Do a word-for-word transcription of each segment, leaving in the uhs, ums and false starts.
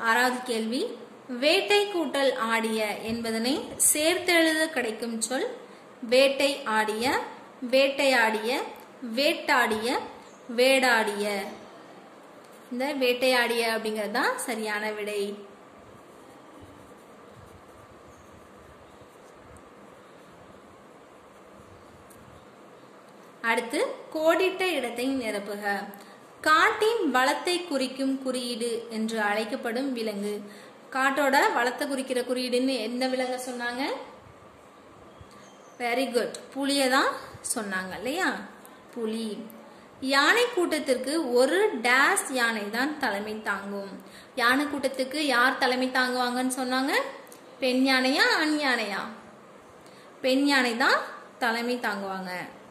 ஆறாவது கேள்வி வேட்டை கூட்டல் ஆடிய என்பதனை சேர்த்தெழுத கிடைக்கும் சொல் வேட்டை ஆடிய, வேட்டையாடிய, வேட்டாடிய, வேடாடிய. இந்த வேட்டையாடிய அப்படிங்கிறது தான் சரியான விடை. அடுத்து கோடிட்ட இடத்தை நிரப்புக. காட்டின் வளத்தை குறிக்கும் குறியீடு என்று அழைக்கப்படும் விலங்கு. காட்டோட வளத்தை குறிக்கிற குறியீடுன்னு எந்த விலங்க சொன்னாங்க? வெரி குட், புலியை தான் சொன்னாங்க இல்லையா? புலி. யானை கூட்டத்திற்கு ஒரு டேஸ் யானை தான் தலைமை தாங்கும். யானை கூட்டத்துக்கு யார் தலைமை தாங்குவாங்கன்னு சொன்னாங்க? பெண் யானையா ஆண் யானையா? பெண் யானை தான் தலைமை தாங்குவாங்க.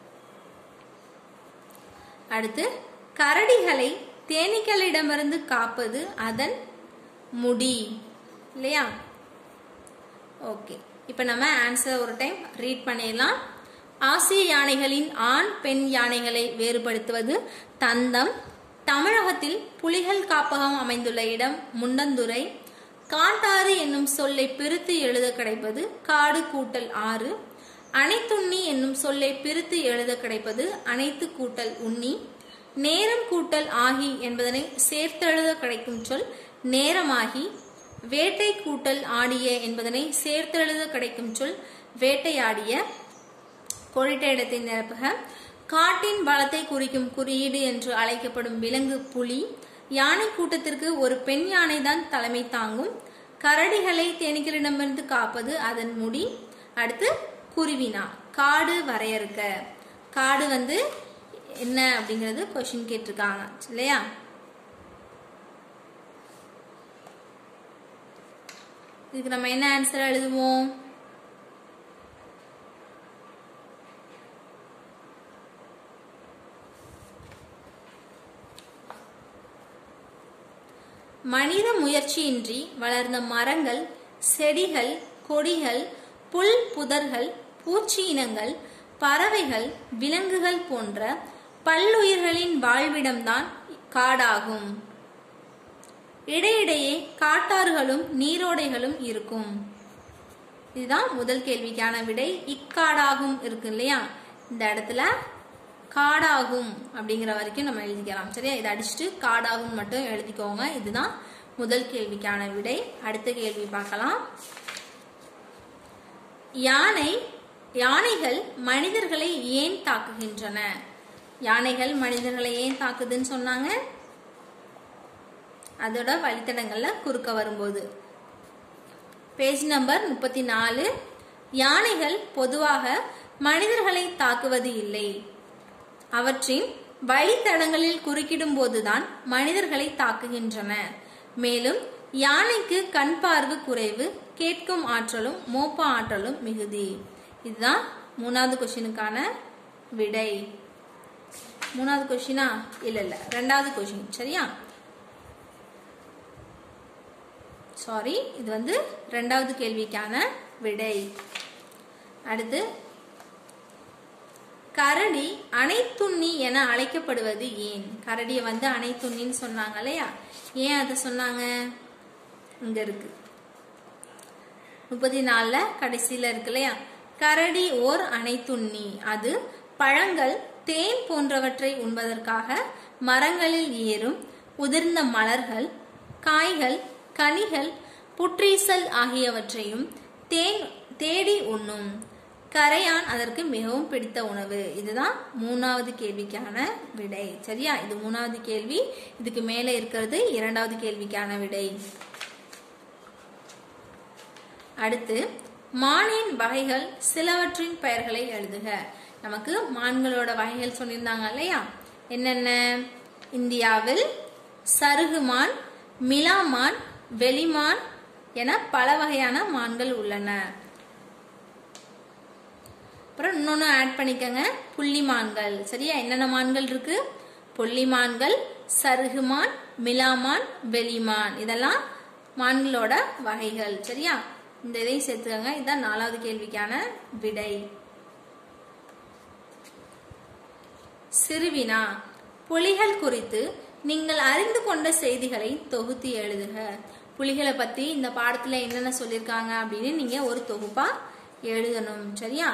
அடுத்து கரடிகளை தேனீக்களிடமிருந்து காப்பது அதன் முடி இல்லையா? ஓகே, இப்போ நம்ம ஆன்சர் ஒரு டைம் ரீட் பண்ணிடலாம். ஆசிய யானைகளின் ஆண் பெண் யானைகளை வேறுபடுத்துவது தந்தம். தமிழகத்தில் புலிகள் காப்பகம் அமைந்துள்ள இடம் முண்டந்துறை. காட்டாறு என்னும் சொல்லை பிரித்து எழுத கிடைப்பது காடு கூட்டல் ஆறு. அனைத்துண்ணி என்னும் சொல்லை பிரித்து எழுத கிடைப்பது அனைத்து கூட்டல் உண்ணி. நேரம் கூட்டல் ஆகி என்பதனை சேர்த்தெழுத கிடைக்கும் சொல் நேரமாகி. வேட்டை கூட்டல் ஆடிய என்பதனை சேர்த்தெழுத கிடைக்கும் சொல் வேட்டையாடிய. கோடிட்ட இடத்தை நிரப்புக. காட்டின் வளத்தை குறிக்கும் குறியீடு என்று அழைக்கப்படும் விலங்கு புலி. யானை கூட்டத்திற்கு ஒரு பெண் யானை தான் தலைமை தாங்கும். கரடிகளை தேனீக்களிடமிருந்து காப்பது அதன் முடி. அடுத்து குருவினா காடு வரையறுக்க. காடு வந்து என்ன அப்படிங்கிறது கொஸ்டின் கேட்டிருக்காங்க இல்லையா? இதுக்கு நம்ம என்ன ஆன்சர் எழுதுவோம்? மனித முயற்சியின்றி வளர்ந்த மரங்கள், செடிகள், கொடிகள், புல் புதர்கள், பூச்சி இனங்கள், பறவைகள், விலங்குகள் போன்ற பல்லுயிர்களின் வாழ்விடம்தான் காடாகும். இடையிடையே காட்டாறுகளும் நீரோடைகளும் இருக்கும். இதுதான் முதல் கேள்விக்கான விடை. இக்காடாகும் இருக்கு இல்லையா? இந்த இடத்துல காடாகும் அப்படிங்கிற வரைக்கும் நம்ம எழுதிக்கலாம். சரியா? இதை அடிச்சுட்டு காடாகும் மட்டும் எழுதிக்கோங்க. இதுதான் முதல் கேள்விக்கான விடை. அடுத்த கேள்வி பார்க்கலாம். யானை யானைகள் மனிதர்களை ஏன் தாக்குகின்றன? யானைகள் மனிதர்களை ஏன் தாக்குதுன்னு சொன்னாங்க? அதோட வழித்தடங்கள்ல குறுக்க வரும்போது. பேஜ் நம்பர் முப்பத்தி நாலு. யானைகள் பொதுவாக மனிதர்களை தாக்குவது இல்லை. அவற்றின் வழித்தடங்களில் குறுக்கிடும் போதுதான் மனிதர்களை தாக்குகின்றன. மேலும் யானைக்கு கண் பார்வை குறைவு, கேட்கும் ஆற்றலும் மோப்ப ஆற்றலும் மிகுதி. இதுதான் மூணாவது கொஸ்டினுக்கான விடை. மூணாவது கொஸ்டினா? இல்ல இல்ல ரெண்டாவது கொஸ்டின். சரியா? சாரி, இது வந்து ரெண்டாவது கேள்விக்கான விடை. அடுத்து கரடி அனைத்துண்ணி என அழைக்கப்படுவது ஏன்? கரடியை வந்து அனைத்துண்ணின்னு சொன்னாங்க இல்லையா? ஏன் அதை சொன்னாங்க? இங்க இருக்கு முப்பத்தி நாலுல கடைசியில இருக்கு இல்லையா? கரடி ஓர் அனைத்துண்ணி. அது பழங்கள், தேன் போன்றவற்றை உண்பதற்காக மரங்களில் ஏறும். உதிர்ந்த மலர்கள், காய்கள், கனிகள், புற்றீசல் ஆகியவற்றையும் தேன் தேடி உண்ணும். கரையான் அதற்கு மிகவும் பிடித்த உணவு. இதுதான் மூணாவது கேள்விக்கான விடை. சரியா? இது மூணாவது கேள்வி. இதுக்கு மேல இருக்கிறது இரண்டாவது கேள்விக்கான விடை. அடுத்து மானின் வகைகள் சிலவற்றின் பெயர்களை எழுதுக. நமக்கு மான்களோட வகைகள் சொல்லியிருந்தாங்க இல்லையா? என்னென்ன? இந்தியாவில் சருகுமான், மிலாமான், வெளிமான் என பல வகையான மான்கள் உள்ளன. அப்புறம் இன்னொன்னு ஆட் பண்ணிக்கங்க, புள்ளிமான்கள். சரியா? என்னென்ன மான்கள் இருக்கு? புள்ளிமான்கள், சருகுமான், மிலாமான், வெளிமான். இதெல்லாம் மான்களோட வகைகள். சரியா? இந்த இதையும் சேர்த்துக்கங்க. இதுதான் நாலாவது கேள்விக்கான விடை. சிறுவினா புலிகள் குறித்து நீங்கள் அறிந்து கொண்ட செய்திகளை தொகுத்து எழுதுக. புலிகளை பத்தி இந்த பாடத்துல என்னென்ன சொல்லியிருக்காங்க அப்படின்னு நீங்க ஒரு தொகுப்பா எழுதணும். சரியா?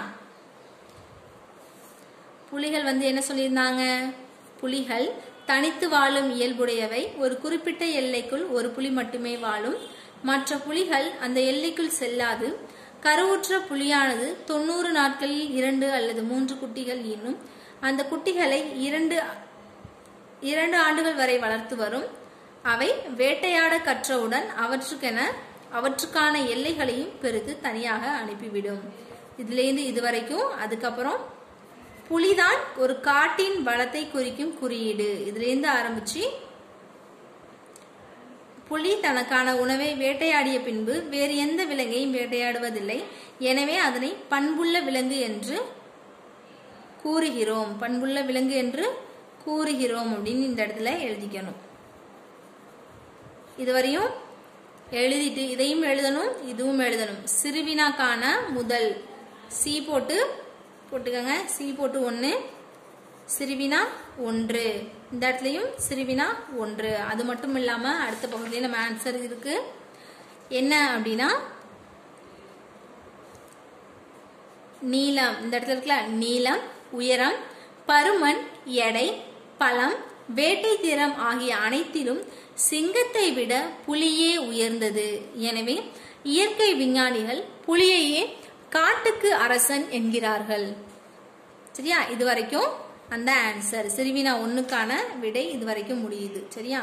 புலிகள் வந்து என்ன சொல்லியிருந்தாங்க? புலிகள் தனித்து வாழும் இயல்புடையவை. ஒரு குறிப்பிட்ட எல்லைக்குள் ஒரு புலி மட்டுமே வாழும். மற்ற புலிகள் அந்த எல்லைக்குள் செல்லாது. கருவுற்ற புலியானது தொண்ணூறு நாட்களில் இரண்டு அல்லது மூன்று குட்டிகள் ஈனும். அந்த குட்டிகளை இரண்டு இரண்டு ஆண்டுகள் வரை வளர்த்து வரும். அவை வேட்டையாட கற்றவுடன் அவற்றுக்கென அவற்றுக்கான எல்லைகளையும் பெருத்து தனியாக அனுப்பிவிடும். இதுல இருந்து இதுவரைக்கும். அதுக்கப்புறம் புலிதான் ஒரு காட்டின் வளத்தை குறிக்கும் குறியீடு. இதுல இருந்து ஆரம்பிச்சு புலி தனக்கான உணவை வேட்டையாடிய பின்பு வேறு எந்த விலங்கையும் வேட்டையாடுவதில்லை. எனவே அதனை பண்புள்ள விலங்கு என்று கூறுகிறோம். பண்புள்ள விலங்கு என்று கூறுகிறோம் அப்படின்னு இந்த இடத்துல எழுதிக்கணும். இதுவரையும் எழுதிட்டு இதையும் எழுதணும், இதுவும் எழுதணும். சிறுவினாக்கான முதல் சி போட்டு போட்டுக்கங்க. சி போட்டு ஒன்று, சிறுவினா ஒன்று. இந்த இடத்துலையும் சிறுவினா ஒன்று. அது மட்டும் இல்லாம அடுத்த பகுதியில் நம்ம ஆன்சர் இருக்கு. என்ன அப்படின்னா நீளம். இந்த இடத்துல இருக்குல்ல, நீளம், உயரம், பருமன், எடை, பலம், வேட்டை திறம் ஆகிய அனைத்திலும் சிங்கத்தை விட புலியே உயர்ந்தது. எனவே இயற்கை விஞ்ஞானிகள் புலியையே காட்டுக்கு அரசன் என்கிறார்கள். சரியா? இதுவரைக்கும் அந்த ஆன்சர் சிறுவினா ஒண்ணுக்கான விடை இதுவரைக்கும் முடியுது. சரியா?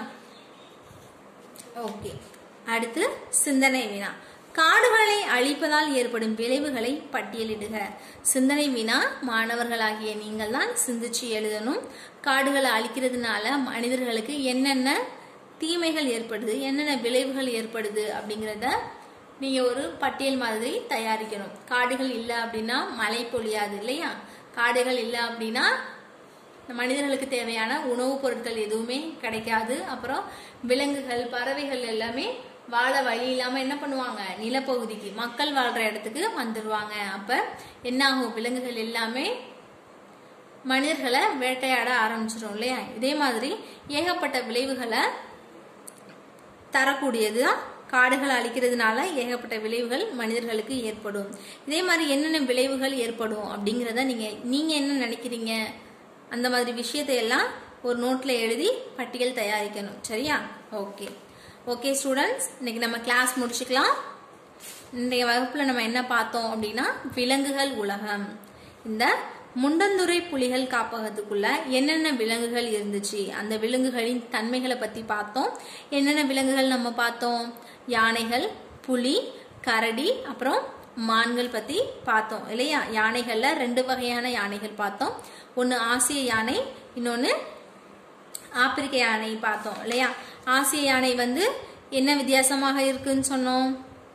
ஓகே. அடுத்து சிந்தனை வினா. காடுகளை அழிப்பதால் ஏற்படும் விளைவுகளை பட்டியலிடுக. சிந்தனை வினா மாணவர்களாகிய நீங்கள் தான் சிந்திச்சு எழுதணும். காடுகளை அழிக்கிறதுனால மனிதர்களுக்கு என்னென்ன தீமைகள் ஏற்படுது, என்னென்ன விளைவுகள் ஏற்படுது அப்படிங்கிறத நீங்க ஒரு பட்டியல் மாதிரி தயாரிக்கணும். காடுகள் இல்லை அப்படின்னா மழை பொழியாது இல்லையா? காடுகள் இல்லை அப்படின்னா மனிதர்களுக்கு தேவையான உணவுப் பொருட்கள் எதுவுமே கிடைக்காது. அப்புறம் விலங்குகள், பறவைகள் எல்லாமே வாழ வழி இல்லாம என்ன பண்ணுவாங்க? நிலப்பகுதிக்கு, மக்கள் வாழ்ற இடத்துக்கு வந்துடுவாங்க. அப்ப என்ன ஆகும்? விலங்குகள் எல்லாமே மனிதர்களை வேட்டையாட ஆரம்பிச்சிடும் இல்லையா? இதே மாதிரி ஏகப்பட்ட விளைவுகளை தரக்கூடியதுதான் காடுகளை அழிக்கிறதுனால ஏகப்பட்ட விளைவுகள் மனிதர்களுக்கு ஏற்படும். இதே மாதிரி என்னென்ன விளைவுகள் ஏற்படும் அப்படிங்கிறத நீங்க நீங்க என்ன நினைக்கிறீங்க? அந்த மாதிரி விஷயத்தை எல்லாம் ஒரு நோட்ல எழுதி பட்டியல் தயாரிக்கணும். சரியா? ஓகே ஓகே ஸ்டூடெண்ட்ஸ், இன்னைக்கு நம்ம கிளாஸ் முடிச்சுக்கலாம். இன்றைய வகுப்புல நம்ம என்ன பார்த்தோம் அப்படின்னா விலங்குகள் உலகம். இந்த முண்டந்துறை புலிகள் காப்பகத்துக்குள்ள என்னென்ன விலங்குகள் இருந்துச்சு, அந்த விலங்குகளின் தன்மைகளை பத்தி பார்த்தோம். என்னென்ன விலங்குகள் நம்ம பார்த்தோம்? யானைகள், புலி, கரடி, அப்புறம் மான்கள் பத்தி பார்த்தோம் இல்லையா? யானைகள்ல ரெண்டு வகையான யானைகள் பார்த்தோம். ஒன்னு ஆசிய யானை, இன்னொன்னு ஆப்பிரிக்க யானை பார்த்தோம் இல்லையா? ஆசிய யானை வந்து என்ன வித்தியாசமாக இருக்குன்னு சொன்னோம்?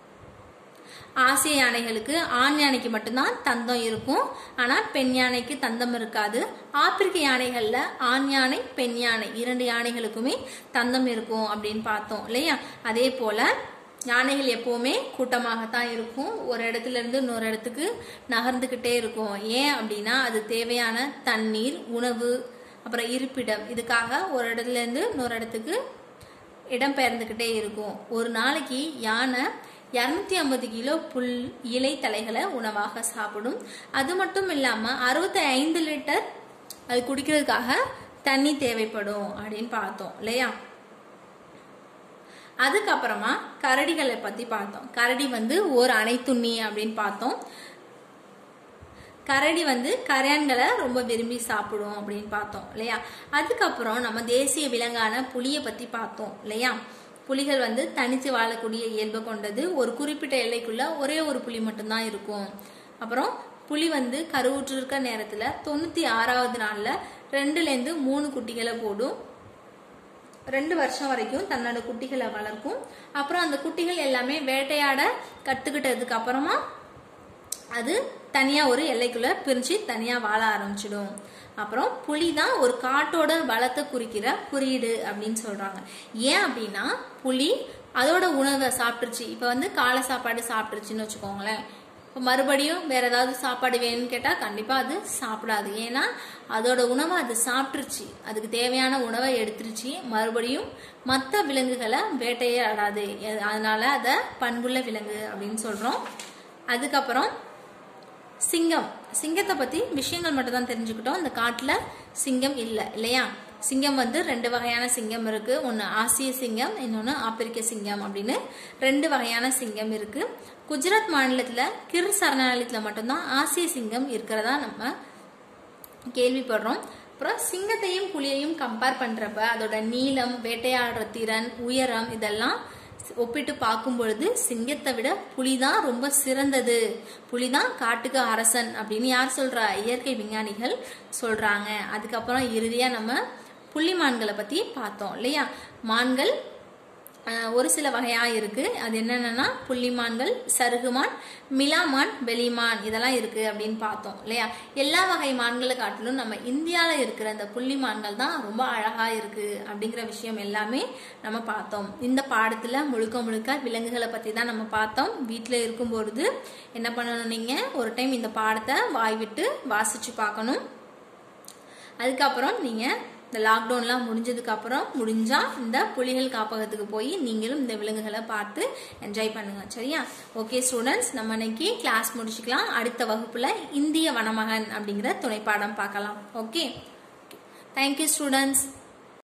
ஆசிய யானைகளுக்கு ஆண் யானைக்கு மட்டும்தான் தந்தம் இருக்கும், ஆனா பெண் யானைக்கு தந்தம் இருக்காது. ஆப்பிரிக்க யானைகள்ல ஆண் யானை, பெண் யானை இரண்டு யானைகளுக்குமே தந்தம் இருக்கும் அப்படின்னு பார்த்தோம் இல்லையா? அதே போல யானைகள் எப்பவுமே கூட்டமாகத்தான் இருக்கும். ஒரு இடத்துல இருந்து இன்னொரு இடத்துக்கு நகர்ந்துகிட்டே இருக்கும். ஏன் அப்படின்னா அது தேவையான தண்ணீர், உணவு, அப்புறம் இருப்பிடம், இதுக்காக ஒரு இடத்துல இருந்து இன்னொரு இடத்துக்கு இடம் பெயர்ந்துகிட்டே இருக்கும். ஒரு நாளைக்கு யானை இருநூத்தி ஐம்பது கிலோ புல் இலை தலைகளை உணவாக சாப்பிடும். அது மட்டும் இல்லாம அறுபத்தி ஐந்து லிட்டர் அது குடிக்கிறதுக்காக தண்ணி தேவைப்படும் அப்படின்னு பார்த்தோம் இல்லையா? அதுக்கப்புறமா கரடிகளை பத்தி பார்த்தோம். கரடி வந்து ஒரு அனைத்துண்ணி அப்படின்னு பார்த்தோம். கரடி வந்து கரையான்களை ரொம்ப விரும்பி சாப்பிடும் அப்படின்னு பார்த்தோம் இல்லையா? அதுக்கப்புறம் நம்ம தேசிய விலங்கான புலியை பத்தி பார்த்தோம் இல்லையா? புலிகள் வந்து தனித்து வாழக்கூடிய இயல்பை கொண்டது. ஒரு குறிப்பிட்ட எல்லைக்குள்ள ஒரே ஒரு புலி மட்டும்தான் இருக்கும். அப்புறம் புலி வந்து கருவுற்று இருக்க நேரத்துல தொண்ணூத்தி ஆறாவது நாள்ல ரெண்டுல இருந்து மூணு குட்டிகளை போடும். ரெண்டு வருஷம் வரைக்கும் தன்னோட குட்டிகளை வளர்க்கும். அப்புறம் அந்த குட்டிகள் எல்லாமே வேட்டையாட கத்துக்கிட்டதுக்கு அப்புறமா அது தனியா ஒரு எல்லைக்குள்ள பிரிஞ்சு தனியா வாழ ஆரம்பிச்சிடும். அப்புறம் புலி தான் ஒரு காட்டோட வளத்தை குறிக்கிற குறியீடு அப்படின்னு சொல்றாங்க. ஏன் அப்படின்னா புலி அதோட உணவை சாப்பிட்டுருச்சு. இப்ப வந்து காலை சாப்பாடு சாப்பிட்டுருச்சுன்னு வச்சுக்கோங்களேன். இப்போ மறுபடியும் வேற ஏதாவது சாப்பாடு வேணும்னு கேட்டா கண்டிப்பா அது சாப்பிடாது. ஏன்னா அதோட உணவை அது சாப்பிட்டுருச்சு, அதுக்கு தேவையான உணவை எடுத்துருச்சு, மறுபடியும் மற்ற விலங்குகளை வேட்டையாடாது, அதனால அதை பண்புள்ள விலங்கு அப்படின்னு சொல்றோம். அதுக்கப்புறம் சிங்கம், சிங்கத்தை பத்தி விஷயங்கள் மட்டும் தான் தெரிஞ்சுக்கிட்டோம். இந்த காட்டுல சிங்கம் இல்லை இல்லையா? சிங்கம் வந்து ரெண்டு வகையான சிங்கம் இருக்கு. ஒன்னு ஆசிய சிங்கம், இன்னொன்னு ஆப்பிரிக்க சிங்கம் அப்படின்னு ரெண்டு வகையான சிங்கம் இருக்கு. குஜராத் மாநிலத்துல கிர் சரணாலயத்துல மட்டும்தான் ஆசிய சிங்கம் இருக்கிறதா நம்ம கேள்விப்படுறோம். அப்புறம் சிங்கத்தையும் புலியையும் கம்பேர் பண்றப்ப அதோட நீளம், வேட்டையாடுற திறன், உயரம் இதெல்லாம் ஒப்பிட்டு பார்க்கும் பொழுது சிங்கத்தை விட புலிதான் ரொம்ப சிறந்தது, புலிதான் காட்டுக்கு அரசன் அப்படின்னு யார் சொல்றா? இயற்கை விஞ்ஞானிகள் சொல்றாங்க. அதுக்கப்புறம் இறுதியா நம்ம புள்ளி மான்களை பத்தி பார்த்தோம் இல்லையா? மான்கள் ஒரு சில வகையா இருக்கு. அது என்னன்னா புள்ளிமான்கள், சருகுமான், மிலாமான், வெளிமான் இதெல்லாம் இருக்கு அப்படின்னு பார்த்தோம் இல்லையா? எல்லா வகை மான்களை காட்டிலும் நம்ம இந்தியாவில் இருக்கிற அந்த புள்ளிமான்கள் தான் ரொம்ப அழகா இருக்கு அப்படிங்கிற விஷயம் எல்லாமே நம்ம பார்த்தோம். இந்த பாடத்துல முழுக்க முழுக்க விலங்குகளை பத்தி தான் நம்ம பார்த்தோம். வீட்டில் இருக்கும் பொழுது என்ன பண்ணணும், நீங்க ஒரு டைம் இந்த பாடத்தை வாய் விட்டு வாசிச்சு பார்க்கணும். அதுக்கப்புறம் நீங்க இந்த லாக்டவுன்லாம் முடிஞ்சதுக்கு அப்புறம் முடிஞ்சா இந்த புலிகள் காப்பகத்துக்கு போய் நீங்களும் இந்த விலங்குகளை பார்த்து என்ஜாய் பண்ணுங்க. சரியா? ஓகே ஸ்டூடெண்ட்ஸ், நம்ம இன்னைக்கு கிளாஸ் முடிச்சுக்கலாம். அடுத்த வகுப்புல இந்திய வனமகன் அப்படிங்கிற துணைப்பாடம் பார்க்கலாம். Okay, thank you students.